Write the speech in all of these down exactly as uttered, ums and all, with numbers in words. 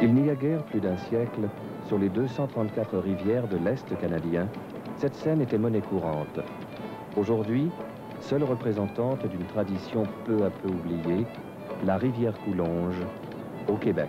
Il n'y a guère plus d'un siècle, sur les deux cent trente-quatre rivières de l'Est canadien, cette scène était monnaie courante. Aujourd'hui, seule représentante d'une tradition peu à peu oubliée, la rivière Coulonge, au Québec.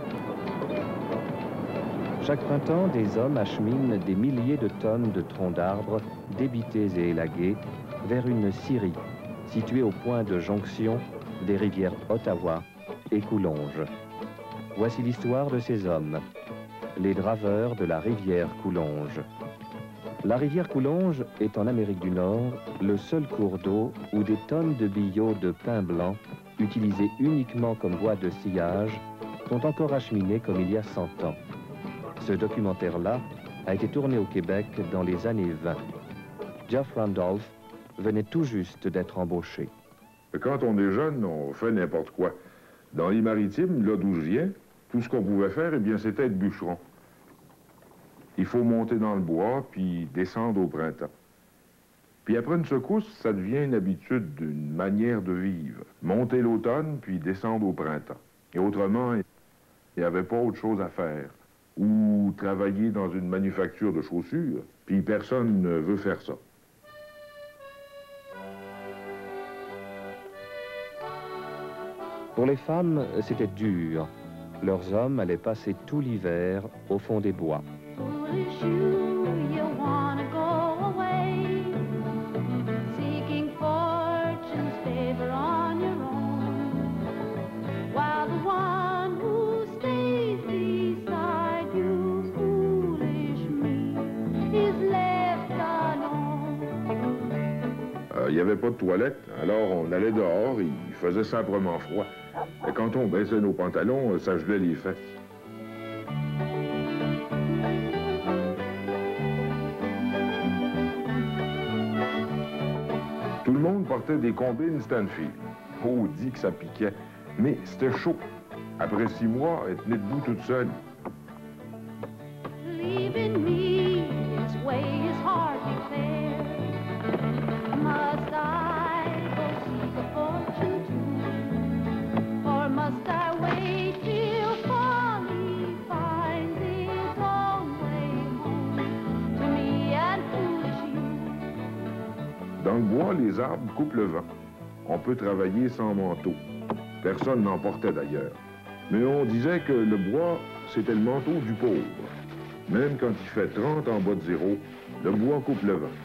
Chaque printemps, des hommes acheminent des milliers de tonnes de troncs d'arbres, débités et élagués, vers une scierie, située au point de jonction des rivières Ottawa et Coulonge. Voici l'histoire de ces hommes, les draveurs de la rivière Coulonge. La rivière Coulonge est en Amérique du Nord le seul cours d'eau où des tonnes de billots de pin blanc, utilisés uniquement comme bois de sciage, sont encore acheminés comme il y a cent ans. Ce documentaire-là a été tourné au Québec dans les années vingt. Jeff Randolph venait tout juste d'être embauché. Quand on est jeune, on fait n'importe quoi. Dans les maritimes, là d'où je viens, tout ce qu'on pouvait faire, eh bien, c'était être bûcheron. Il faut monter dans le bois, puis descendre au printemps. Puis après une secousse, ça devient une habitude, une manière de vivre. Monter l'automne, puis descendre au printemps. Et autrement, il n'y avait pas autre chose à faire. Ou travailler dans une manufacture de chaussures, puis personne ne veut faire ça. Pour les femmes, c'était dur. Leurs hommes allaient passer tout l'hiver au fond des bois. Il n'y avait pas de toilette, alors on allait dehors, il faisait simplement froid. Et quand on baissait nos pantalons, ça gelait les fesses. Tout le monde portait des combines Stanfield. Oh, dit que ça piquait. Mais c'était chaud. Après six mois, elle tenait debout toute seule. Dans le bois, les arbres coupent le vent. On peut travailler sans manteau. Personne n'en portait d'ailleurs. Mais on disait que le bois, c'était le manteau du pauvre. Même quand il fait trente en bas de zéro, le bois coupe le vent.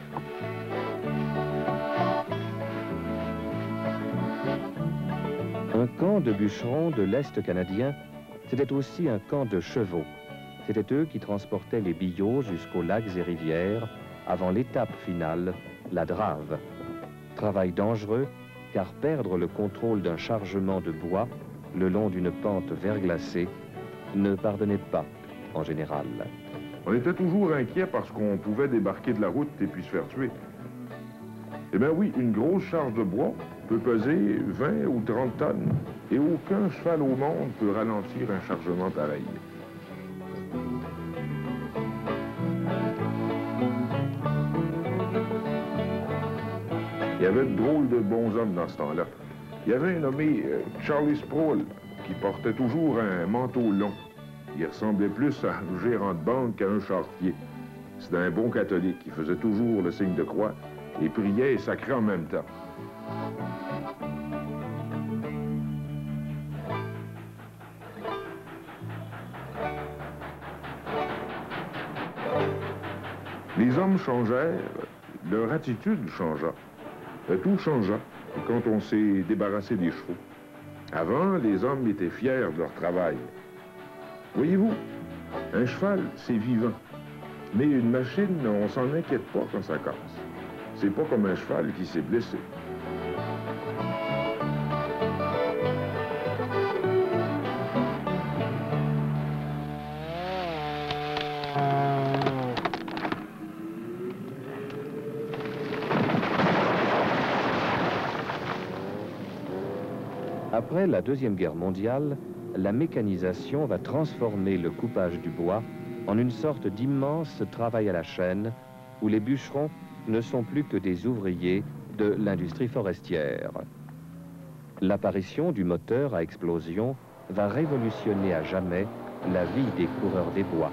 Un camp de bûcherons de l'Est canadien, c'était aussi un camp de chevaux. C'étaient eux qui transportaient les billots jusqu'aux lacs et rivières avant l'étape finale, la drave. Travail dangereux, car perdre le contrôle d'un chargement de bois le long d'une pente verglacée ne pardonnait pas, en général. On était toujours inquiet parce qu'on pouvait débarquer de la route et puis se faire tuer. Eh bien oui, une grosse charge de bois peut peser vingt ou trente tonnes, et aucun cheval au monde peut ralentir un chargement pareil. Il y avait de drôles de bons hommes dans ce temps-là. Il y avait un nommé euh, Charlie Sproul qui portait toujours un manteau long. Il ressemblait plus à un gérant de banque qu'à un charretier. C'était un bon catholique. Il faisait toujours le signe de croix et priait et sacrait en même temps. Les hommes changèrent, leur attitude changea. Tout changea quand on s'est débarrassé des chevaux. Avant, les hommes étaient fiers de leur travail. Voyez-vous, un cheval, c'est vivant. Mais une machine, on s'en inquiète pas quand ça casse. C'est pas comme un cheval qui s'est blessé. Après la Deuxième Guerre mondiale, la mécanisation va transformer le coupage du bois en une sorte d'immense travail à la chaîne où les bûcherons ne sont plus que des ouvriers de l'industrie forestière. L'apparition du moteur à explosion va révolutionner à jamais la vie des coureurs des bois.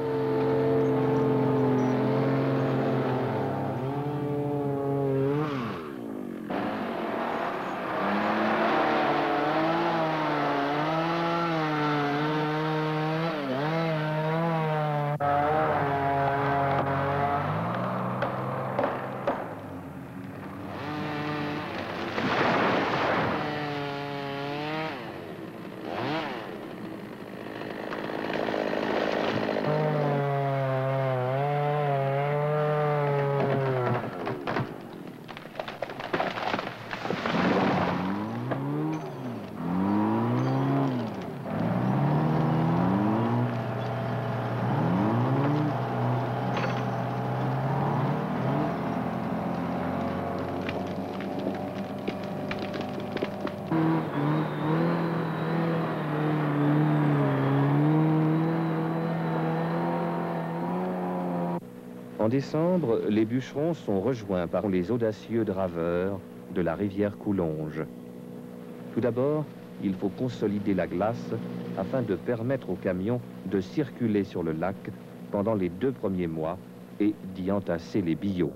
En décembre, les bûcherons sont rejoints par les audacieux draveurs de la rivière Coulonges. Tout d'abord, il faut consolider la glace afin de permettre aux camions de circuler sur le lac pendant les deux premiers mois et d'y entasser les billots.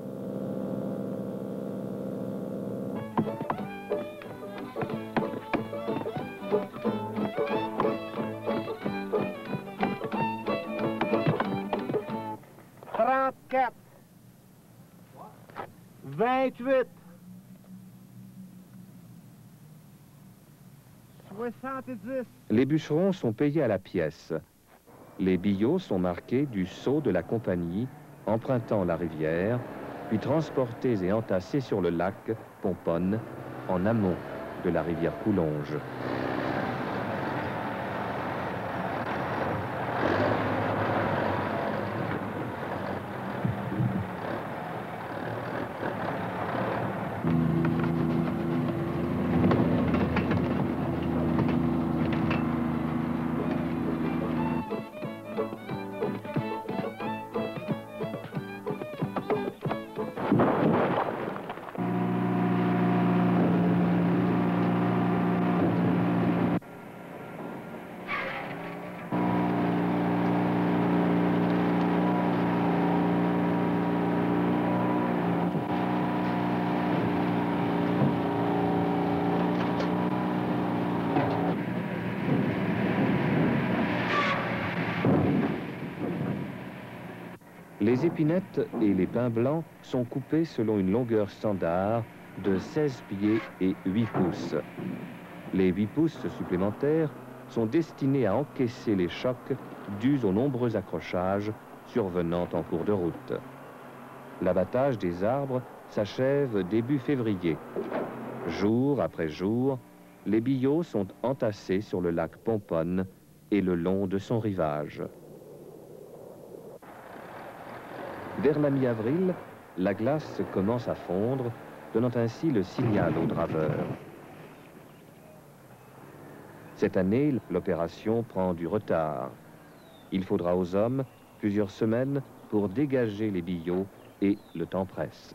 trente-quatre, vingt-huit, soixante-dix. Les bûcherons sont payés à la pièce. Les billots sont marqués du sceau de la compagnie, empruntant la rivière, puis transportés et entassés sur le lac Pomponne, en amont de la rivière Coulonges. Les épinettes et les pins blancs sont coupés selon une longueur standard de seize pieds et huit pouces. Les huit pouces supplémentaires sont destinés à encaisser les chocs dus aux nombreux accrochages survenant en cours de route. L'abattage des arbres s'achève début février. Jour après jour, les billots sont entassés sur le lac Pomponne et le long de son rivage. Vers la mi-avril, la glace commence à fondre, donnant ainsi le signal aux draveurs. Cette année, l'opération prend du retard. Il faudra aux hommes plusieurs semaines pour dégager les billots et le temps presse.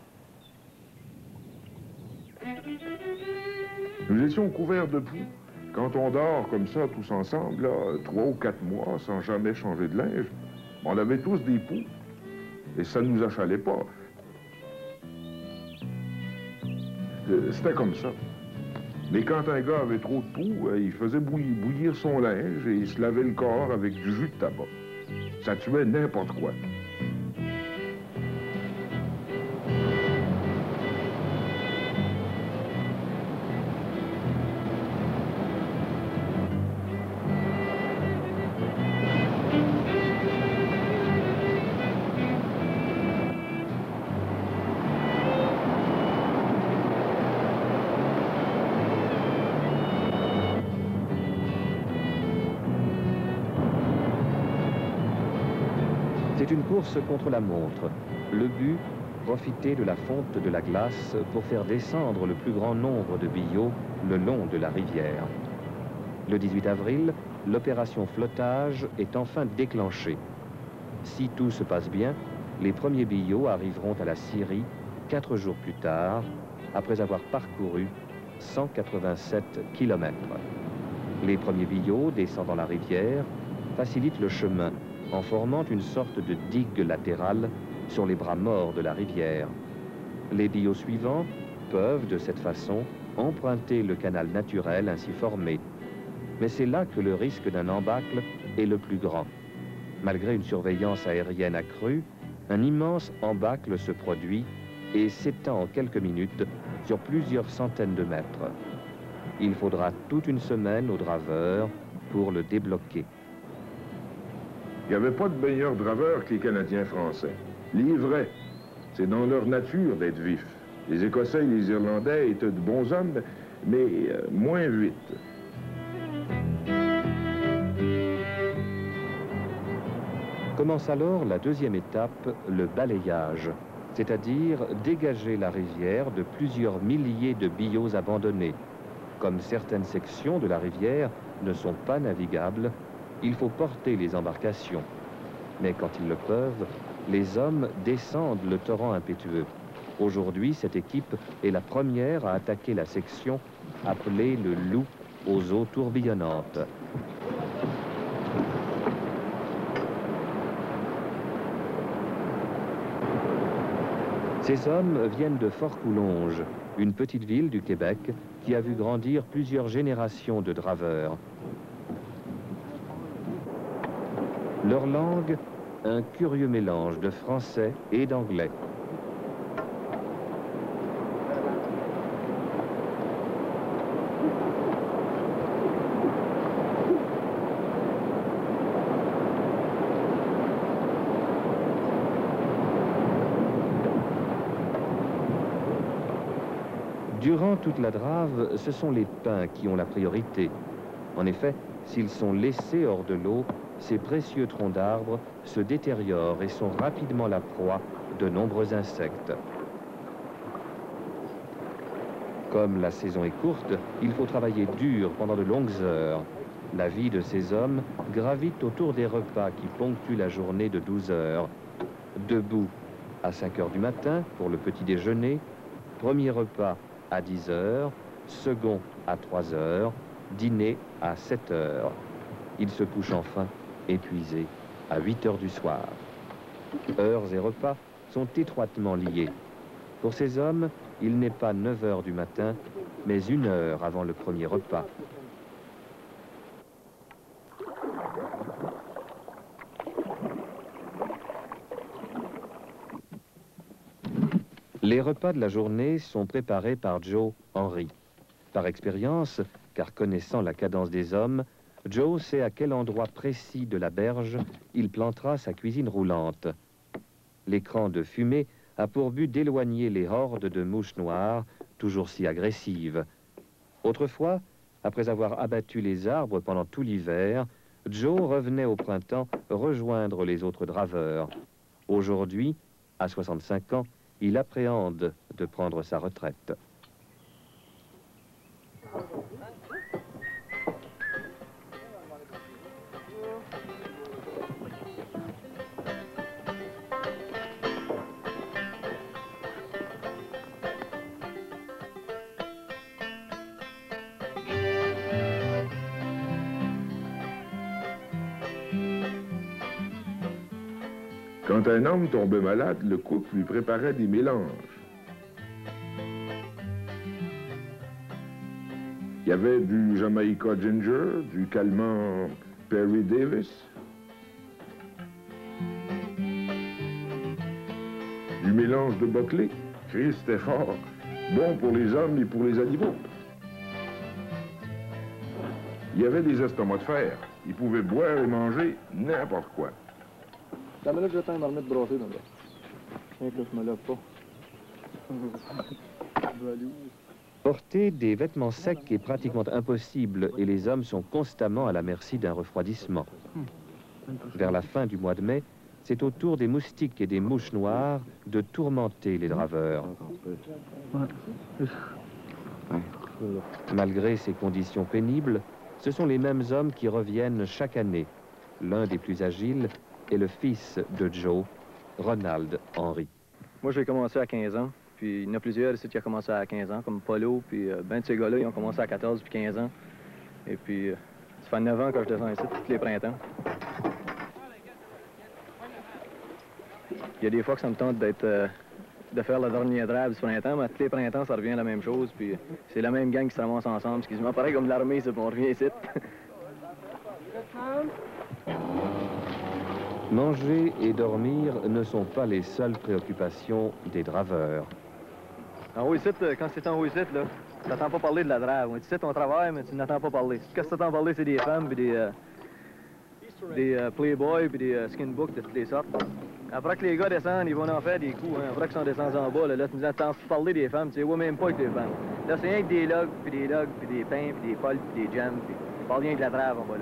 Nous étions couverts de poux. Quand on dort comme ça, tous ensemble, là, trois ou quatre mois, sans jamais changer de linge, on avait tous des poux. Et ça ne nous achalait pas. C'était comme ça. Mais quand un gars avait trop de poux, il faisait bouillir, bouillir son linge et il se lavait le corps avec du jus de tabac. Ça tuait n'importe quoi. C'est une course contre la montre. Le but, profiter de la fonte de la glace pour faire descendre le plus grand nombre de billots le long de la rivière. Le dix-huit avril, l'opération flottage est enfin déclenchée. Si tout se passe bien, les premiers billots arriveront à la Syrie quatre jours plus tard, après avoir parcouru cent quatre-vingt-sept kilomètres. Les premiers billots descendant la rivière facilitent le chemin en formant une sorte de digue latérale sur les bras morts de la rivière. Les billots suivants peuvent, de cette façon, emprunter le canal naturel ainsi formé. Mais c'est là que le risque d'un embâcle est le plus grand. Malgré une surveillance aérienne accrue, un immense embâcle se produit et s'étend en quelques minutes sur plusieurs centaines de mètres. Il faudra toute une semaine aux draveurs pour le débloquer. Il n'y avait pas de meilleurs draveurs que les Canadiens français. Les vrais, c'est dans leur nature d'être vifs. Les Écossais et les Irlandais étaient de bons hommes, mais euh, moins vite. Commence alors la deuxième étape, le balayage, c'est-à-dire dégager la rivière de plusieurs milliers de billots abandonnés. Comme certaines sections de la rivière ne sont pas navigables, il faut porter les embarcations. Mais quand ils le peuvent, les hommes descendent le torrent impétueux. Aujourd'hui, cette équipe est la première à attaquer la section appelée le Loup aux eaux tourbillonnantes. Ces hommes viennent de Fort-Coulonge, une petite ville du Québec qui a vu grandir plusieurs générations de draveurs. Leur langue, un curieux mélange de français et d'anglais. Durant toute la drave, ce sont les pins qui ont la priorité. En effet, s'ils sont laissés hors de l'eau, ces précieux troncs d'arbres se détériorent et sont rapidement la proie de nombreux insectes. Comme la saison est courte, il faut travailler dur pendant de longues heures. La vie de ces hommes gravite autour des repas qui ponctuent la journée de douze heures. Debout à cinq heures du matin pour le petit déjeuner, premier repas à dix heures, second à trois heures, dîner à sept heures. Ils se couchent enfin, épuisés, à huit heures du soir. Heures et repas sont étroitement liés. Pour ces hommes, il n'est pas neuf heures du matin, mais une heure avant le premier repas. Les repas de la journée sont préparés par Joe Henry. Par expérience, car connaissant la cadence des hommes, Joe sait à quel endroit précis de la berge il plantera sa cuisine roulante. L'écran de fumée a pour but d'éloigner les hordes de mouches noires, toujours si agressives. Autrefois, après avoir abattu les arbres pendant tout l'hiver, Joe revenait au printemps rejoindre les autres draveurs. Aujourd'hui, à soixante-cinq ans, il appréhende de prendre sa retraite. Quand un homme tombait malade, le couple lui préparait des mélanges. Il y avait du Jamaica Ginger, du calmant Perry Davis, du mélange de Buckley. Christ, c'était fort. Bon pour les hommes et pour les animaux. Il y avait des estomacs de fer. Ils pouvaient boire et manger n'importe quoi. La minute je t'en marmite brassée dans le rien que là, je me lève pas. Porter des vêtements secs est pratiquement impossible et les hommes sont constamment à la merci d'un refroidissement. Vers la fin du mois de mai, c'est au tour des moustiques et des mouches noires de tourmenter les draveurs. Malgré ces conditions pénibles, ce sont les mêmes hommes qui reviennent chaque année. L'un des plus agiles est le fils de Joe, Ronald Henry. Moi, j'ai commencé à quinze ans, puis il y en a plusieurs ici qui ont commencé à quinze ans, comme Polo, puis euh, ben de ces gars-là, ils ont commencé à quatorze puis quinze ans. Et puis, euh, ça fait neuf ans que je descends ici, tous les printemps. Il y a des fois que ça me tente d'être, euh, de faire le dernier drive du printemps, mais tous les printemps, ça revient à la même chose. Puis c'est la même gang qui se ramasse ensemble. C'est quasiment pareil comme l'armée, c'est on revient ici. Manger et dormir ne sont pas les seules préoccupations des draveurs. En haut ici, quand c'est en haut ici, là, tu n'entends pas parler de la drave. On dit c'est ton travail, mais tu n'entends pas parler. Qu'est-ce que tu entends parler, c'est des femmes, puis des, euh, des euh, playboys, puis des euh, skinbooks de toutes les sortes. Après que les gars descendent, ils vont en faire des coups. Hein. Après qu'ils sont descendus en bas, là, là tu nous entends parler des femmes, tu sais, ouais, même pas avec les femmes. Là, c'est rien que des logs, puis des logs, puis des pains, puis des pols, puis des jams, puis tu parles rien que de la drave en bas là.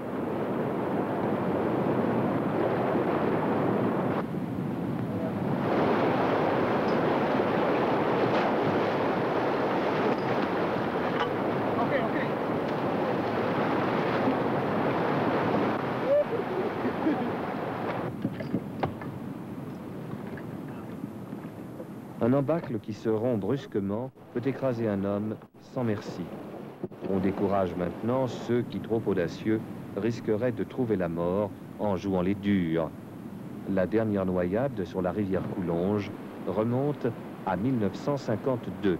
Un embâcle qui se rompt brusquement peut écraser un homme sans merci. On décourage maintenant ceux qui, trop audacieux, risqueraient de trouver la mort en jouant les durs. La dernière noyade sur la rivière Coulonge remonte à mille neuf cent cinquante-deux.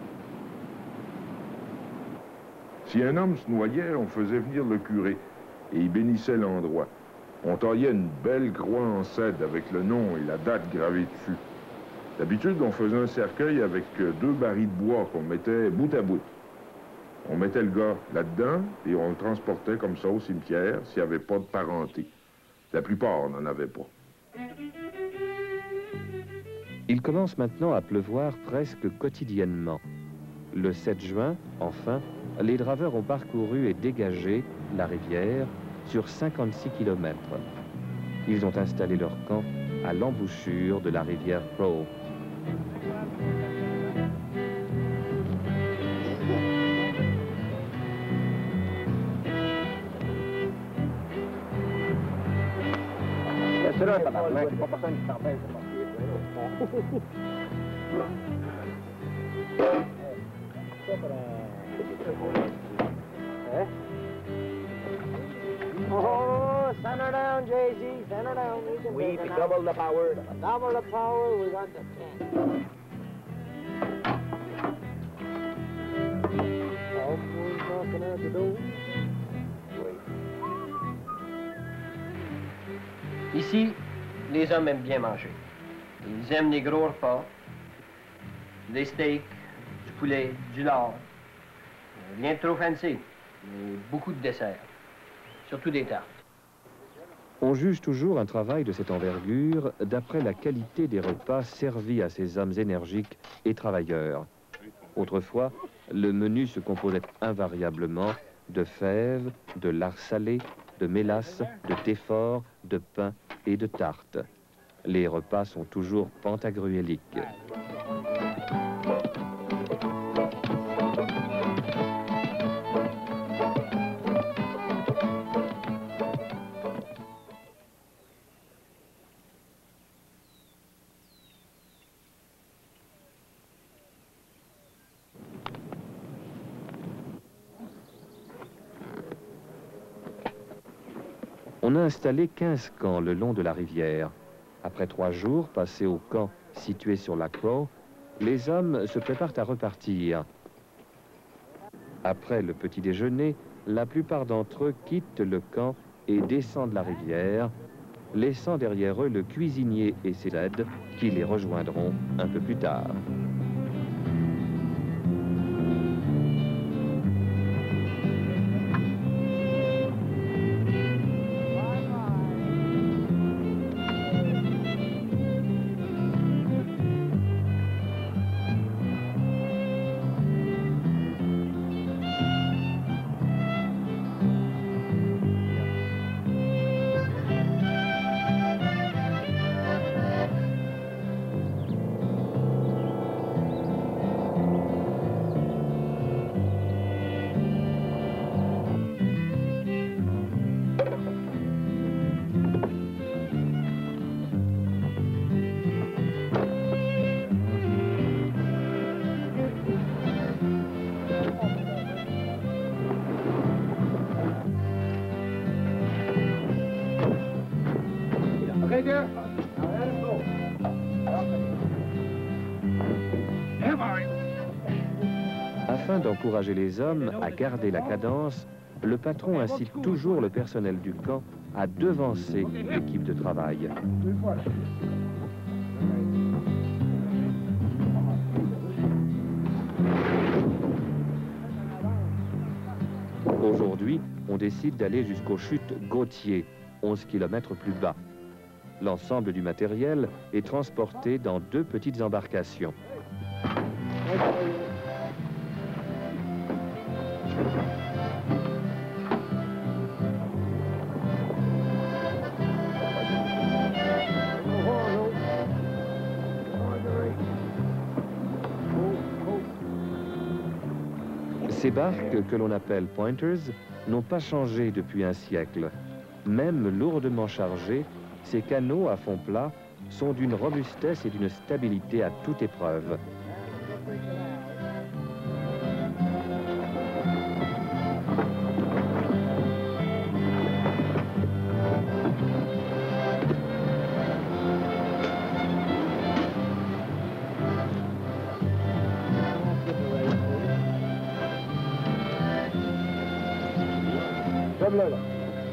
Si un homme se noyait, on faisait venir le curé et il bénissait l'endroit. On taillait une belle croix en cèdre avec le nom et la date gravée dessus. D'habitude, on faisait un cercueil avec deux barils de bois qu'on mettait bout à bout. On mettait le gars là-dedans et on le transportait comme ça au cimetière s'il n'y avait pas de parenté. La plupart n'en avaient pas. Il commence maintenant à pleuvoir presque quotidiennement. Le sept juin, enfin, les draveurs ont parcouru et dégagé la rivière sur cinquante-six kilomètres. Ils ont installé leur camp à l'embouchure de la rivière Crow. Oh, send her down, J Z. Send her down. We can We take her can down. double the power. Double the power. We got the ten. Oh, who's knocking at the door? Ici, les hommes aiment bien manger. Ils aiment les gros repas, des steaks, du poulet, du lard. Euh, Rien de trop fancy, mais beaucoup de desserts, surtout des tartes. On juge toujours un travail de cette envergure d'après la qualité des repas servis à ces hommes énergiques et travailleurs. Autrefois, le menu se composait invariablement de fèves, de lard salé, de mélasse, de thé fort, de pain et de tartes. Les repas sont toujours pantagruéliques. On a installé quinze camps le long de la rivière. Après trois jours passés au camp situé sur la Crow, les hommes se préparent à repartir. Après le petit déjeuner, la plupart d'entre eux quittent le camp et descendent la rivière, laissant derrière eux le cuisinier et ses aides qui les rejoindront un peu plus tard. Afin d'encourager les hommes à garder la cadence, le patron incite toujours le personnel du camp à devancer l'équipe de travail. Aujourd'hui, on décide d'aller jusqu'aux chutes Gautier, onze kilomètres plus bas. L'ensemble du matériel est transporté dans deux petites embarcations. Ces barques, que l'on appelle pointers, n'ont pas changé depuis un siècle. Même lourdement chargés, ces canots à fond plat sont d'une robustesse et d'une stabilité à toute épreuve. Là, là.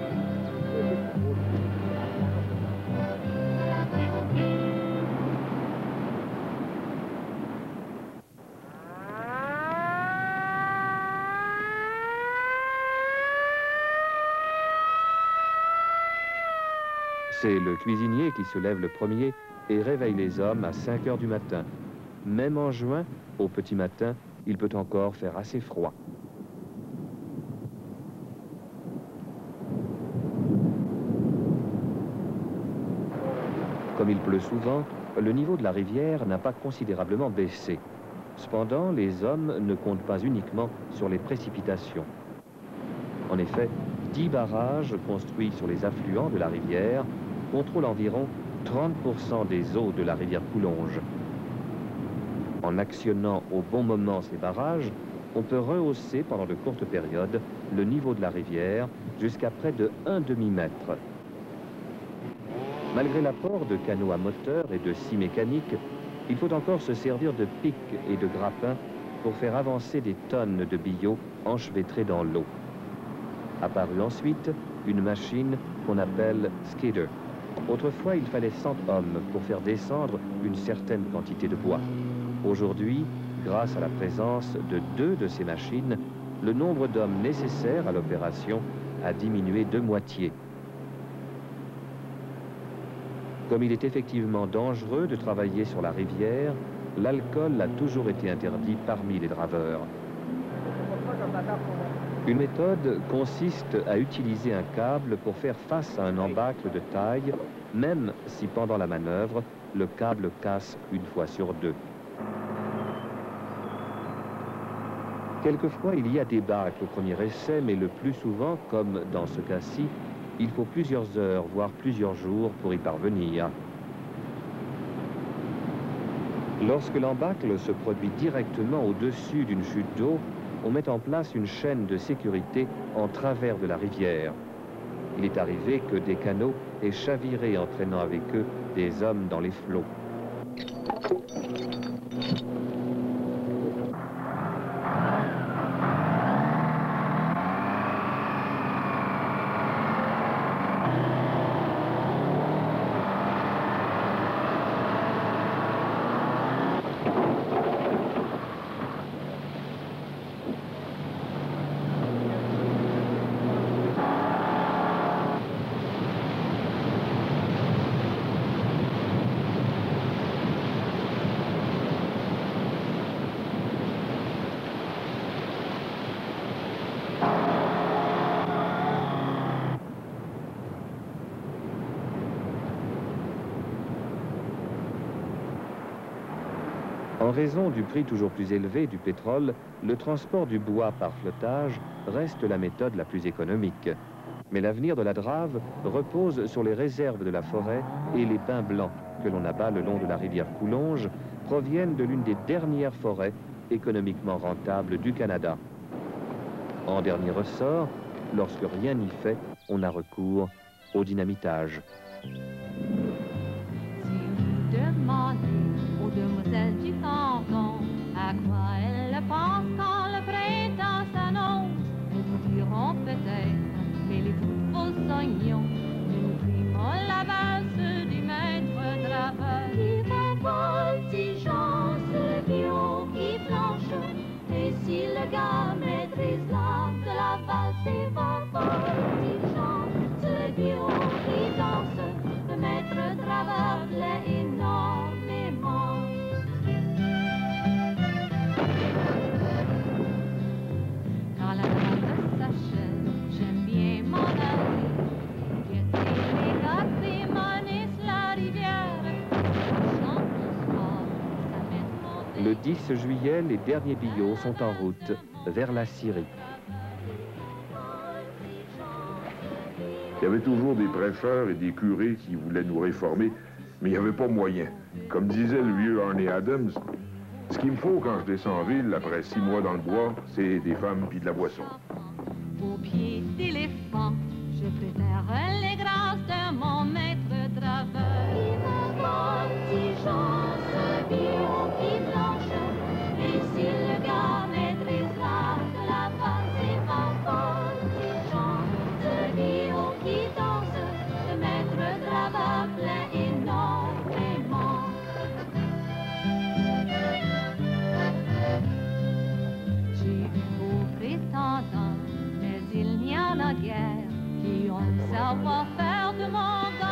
C'est le cuisinier qui se lève le premier et réveille les hommes à cinq heures du matin. Même en juin, au petit matin, il peut encore faire assez froid. Comme il pleut souvent, le niveau de la rivière n'a pas considérablement baissé. Cependant, les hommes ne comptent pas uniquement sur les précipitations. En effet, dix barrages construits sur les affluents de la rivière contrôlent environ trente pour cent des eaux de la rivière Coulonge. En actionnant au bon moment ces barrages, on peut rehausser pendant de courtes périodes le niveau de la rivière jusqu'à près de un demi-mètre. Malgré l'apport de canots à moteur et de scies mécaniques, il faut encore se servir de pics et de grappins pour faire avancer des tonnes de billots enchevêtrés dans l'eau. Apparut ensuite une machine qu'on appelle skidder. Autrefois, il fallait cent hommes pour faire descendre une certaine quantité de bois. Aujourd'hui, grâce à la présence de deux de ces machines, le nombre d'hommes nécessaires à l'opération a diminué de moitié. Comme il est effectivement dangereux de travailler sur la rivière, l'alcool a toujours été interdit parmi les draveurs. Une méthode consiste à utiliser un câble pour faire face à un embâcle de taille, même si pendant la manœuvre, le câble casse une fois sur deux. Quelquefois, il y a des bacs au premier essai, mais le plus souvent, comme dans ce cas-ci, il faut plusieurs heures, voire plusieurs jours pour y parvenir. Lorsque l'embâcle se produit directement au-dessus d'une chute d'eau, on met en place une chaîne de sécurité en travers de la rivière. Il est arrivé que des canots aient chaviré, entraînant avec eux des hommes dans les flots. En raison du prix toujours plus élevé du pétrole, le transport du bois par flottage reste la méthode la plus économique. Mais l'avenir de la drave repose sur les réserves de la forêt et les pins blancs que l'on abat le long de la rivière Coulonge proviennent de l'une des dernières forêts économiquement rentables du Canada. En dernier ressort, lorsque rien n'y fait, on a recours au dynamitage. Demandez aux demoiselles du canton à quoi elles pensent quand le pognon. Nous primons la valse du maître draveur. Qui va voltigeant sur le viol qui flanche. Et si le gars maîtrise l'art de la valse, il va voltigeant sur le viol qui danse. Le maître draveur plaît énormément. Quand la valse s'achève, j'aime bien m'en aller. Guetter les rocs et m'en la rivière. Chante le soir, ça m'est monté. Le dix juillet, les derniers billots sont en route vers la Syrie. Il y avait toujours des prêcheurs et des curés qui voulaient nous réformer, mais il n'y avait pas moyen. Comme disait le vieux Arnie Adams, ce qu'il me faut quand je descends en ville, après six mois dans le bois, c'est des femmes puis de la boisson. Au pied d'éléphant, je préfère les grâces de mon maître draveur. Il va voltigeant sur le bio qui blanche. Et si le gars maîtrise l'art de la valse, il va voltigeant sur le bio qui danse. Le maître draveur plaît énormément. J'ai eu beau prétendant, mais il n'y en a guère qui ont le savoir-faire de mon gars.